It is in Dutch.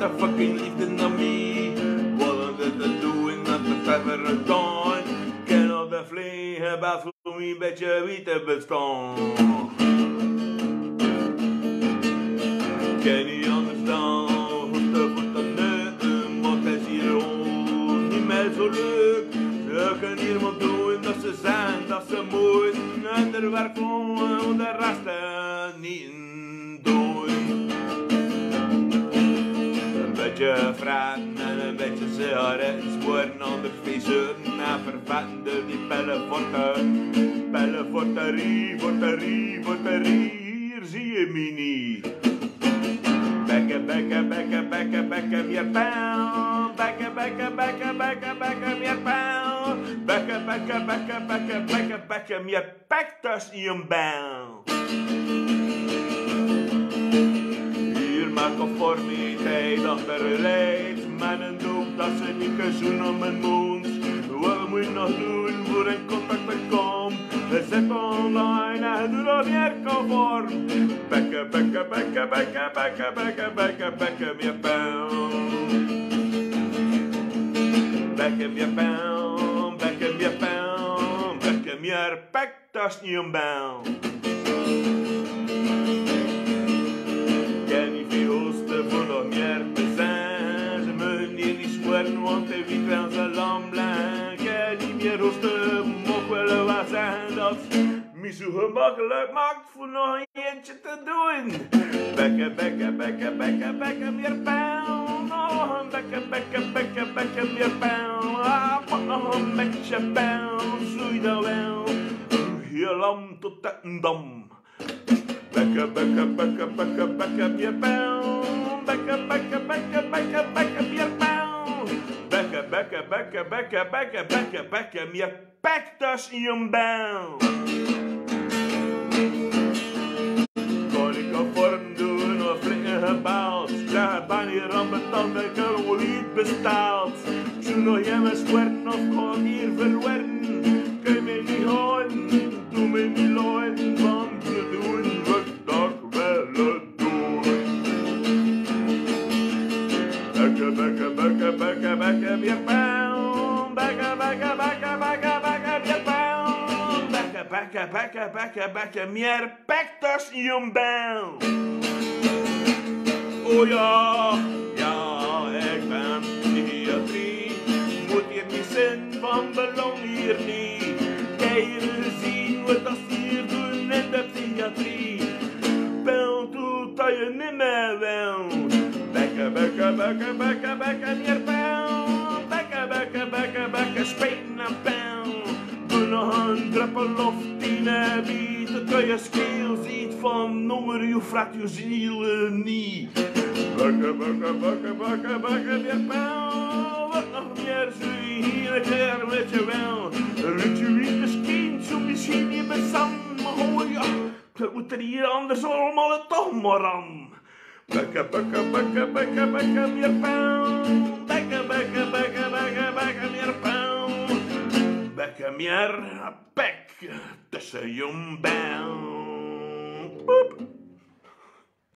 de fucking liefde naar mij. Willen we doen dat we verder gaan. Kennen de vliegen best voor een beetje weten bestaan. Kan niet anders dan hoesten voor de neuten, want het is hier ook niet meer zo leuk. Ze kunnen hier maar doen dat ze zijn, dat ze moeten en er werk van de rest niet doen. Een beetje vraten en een beetje sigaretten sporen aan de feesten en vervetten die pellen voor de rie, hier zie je me niet. Bekken, meer pijl. Bekken, meer pijl. Bekken, meer pek, dat is niet een bijl. Hier maakt conformiteit achter leid. Met een doop dat ze niet kunnen zoenen om een mond. Wat moet je nog doen voor een contact te komen? We zitten online en doen dat meer conform. Bekken, meer pijl. Bekken, meer pijl. Bekken, meer pek, dat is niet een bijl. Ken niet veel hoesten voor nog meer te zijn. Ze mogen hier niet smoren, want de wiet wel zijn lam blank. Ken niet meer hoesten, mocht wel wat zijn dat me zo gemakkelijk maakt voor nog een eentje te doen. Bekken, meer pijl. Nog een bekken, meer pijl. Pak nog een beetje pijl, zoei dan wel. Heel lam tot de dam. Bekken, meer pijl. Bekken, meer pijl. Bekken, meer pek, dat is niet een bijl. Kon ik conform doen of flikken gebaald. Krijg het bijna hier aan betand, ik heb wel niet bestaald. Ik zou nog jemmen squirten of gewoon hier verwerken. Kun je me niet houden, doe me niet looien, want we doen wat ik willen doen. Bekken, meer pijl. Bekken, meer pijl. Bekken, meer pek, dat is niet een bijl. Oh ja, ik ben psychiatrie. Moet hier niet zijn van belang hier niet. Keieren zien wat dat ze hier doen in de psychiatrie. Pijl doet dat je niet meer wil. Bekken, meer pijl. Bekken, spijten en pijl. Doe nog een druppel of 10 biet. Dat kan je scheel ziet van nummer, je vraagt je ziel niet. Bekken, meer pijl. Wat nog meer zul je hier een keer weet je wel. Weet je wie misschien, zo misschien niet bestand. Maar oh ja, dat moet er hier anders allemaal toch maar aan. Bekken, meer pijl. Bekken, meer pijl. Bekken, meer pek tussen je bijl.